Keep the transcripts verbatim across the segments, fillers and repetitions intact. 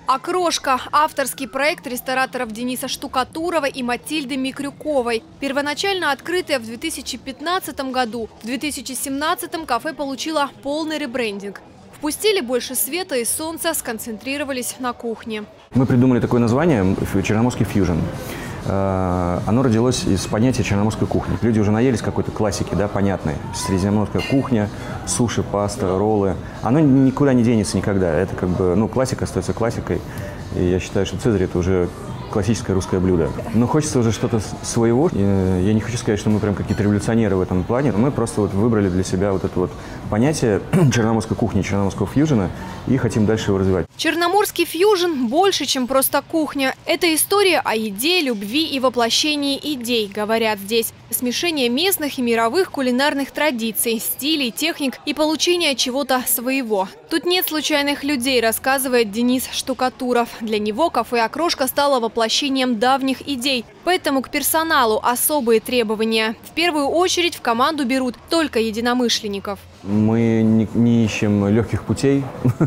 «Окрошка» – авторский проект рестораторов Дениса Штукатурова и Матильды Микрюковой. Первоначально открытое в две тысячи пятнадцатом году, в две тысячи семнадцатом кафе получило полный ребрендинг. Впустили больше света и солнца, сконцентрировались на кухне. Мы придумали такое название «Черноморский фьюжн». Оно родилось из понятия черноморской кухни. Люди уже наелись какой-то классики, да, понятной. Средиземноморская кухня, суши, паста, роллы. Оно никуда не денется никогда. Это как бы, ну, классика остается классикой. И я считаю, что «Цезарь» – это уже классическое русское блюдо. Но хочется уже что-то своего. Я не хочу сказать, что мы прям какие-то революционеры в этом плане. Мы просто вот выбрали для себя вот это вот понятие черноморской кухни, черноморского фьюжна и хотим дальше его развивать. Черноморский фьюжн больше, чем просто кухня. Это история о еде, любви и воплощении идей, говорят здесь. Смешение местных и мировых кулинарных традиций, стилей, техник и получение чего-то своего. Тут нет случайных людей, рассказывает Денис Штукатуров. Для него кафе «Окрошка» стало воплощением давних идей. Поэтому к персоналу особые требования. В первую очередь в команду берут только единомышленников. Мы не, не ищем легких путей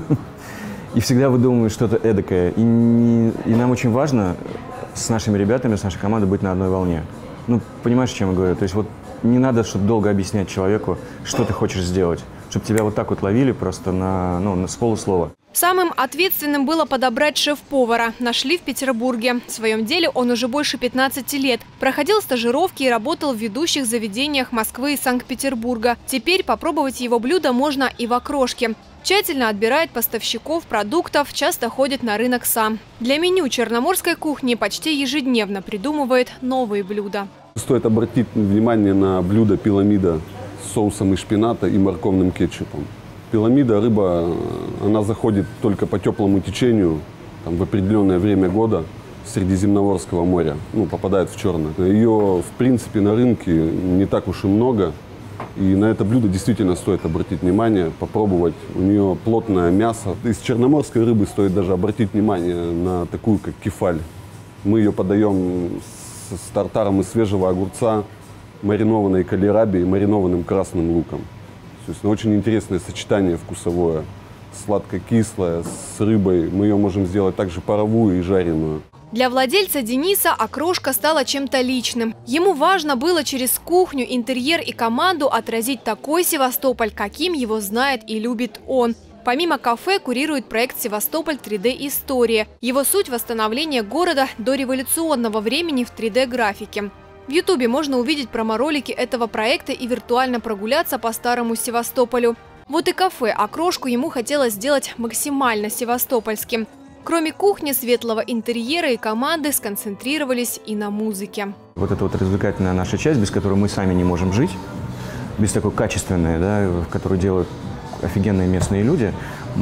и всегда выдумываем что-то эдакое. И, не, и нам очень важно с нашими ребятами, с нашей командой быть на одной волне. Ну, понимаешь, о чем я говорю? То есть вот не надо что-то долго объяснять человеку, что ты хочешь сделать, чтобы тебя вот так вот ловили просто на, ну, с полуслова. Самым ответственным было подобрать шеф-повара. Нашли в Петербурге. В своем деле он уже больше пятнадцати лет. Проходил стажировки и работал в ведущих заведениях Москвы и Санкт-Петербурга. Теперь попробовать его блюдо можно и в «Окрошке». Тщательно отбирает поставщиков продуктов, часто ходит на рынок сам. Для меню черноморской кухни почти ежедневно придумывает новые блюда. Стоит обратить внимание на блюдо пиламида с соусом из шпината и морковным кетчупом. Пиламида, рыба, она заходит только по теплому течению, там, в определенное время года Средиземноморского моря, ну, попадает в Черное. Ее, в принципе, на рынке не так уж и много. И на это блюдо действительно стоит обратить внимание, попробовать. У нее плотное мясо. Из черноморской рыбы стоит даже обратить внимание на такую, как кефаль. Мы ее подаем с, с тартаром из свежего огурца, маринованной кальраби и маринованным красным луком. То есть, ну, очень интересное сочетание вкусовое. Сладко-кислое, с рыбой. Мы ее можем сделать также паровую и жареную. Для владельца Дениса «Окрошка» стала чем-то личным. Ему важно было через кухню, интерьер и команду отразить такой Севастополь, каким его знает и любит он. Помимо кафе курирует проект «Севастополь три дэ История». Его суть – восстановление города до революционного времени в три дэ графике. В Ютубе можно увидеть промо-ролики этого проекта и виртуально прогуляться по старому Севастополю. Вот и кафе «Окрошку» ему хотелось сделать максимально севастопольским. Кроме кухни, светлого интерьера и команды сконцентрировались и на музыке. Вот это вот развлекательная наша часть, без которой мы сами не можем жить, без такой качественной, да, которую делают офигенные местные люди,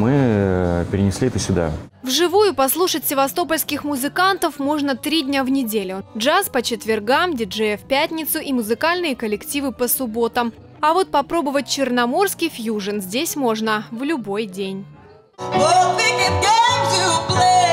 мы перенесли это сюда. Вживую послушать севастопольских музыкантов можно три дня в неделю. Джаз по четвергам, диджеи в пятницу и музыкальные коллективы по субботам. А вот попробовать черноморский фьюжн здесь можно в любой день. Oh, thinking games you play.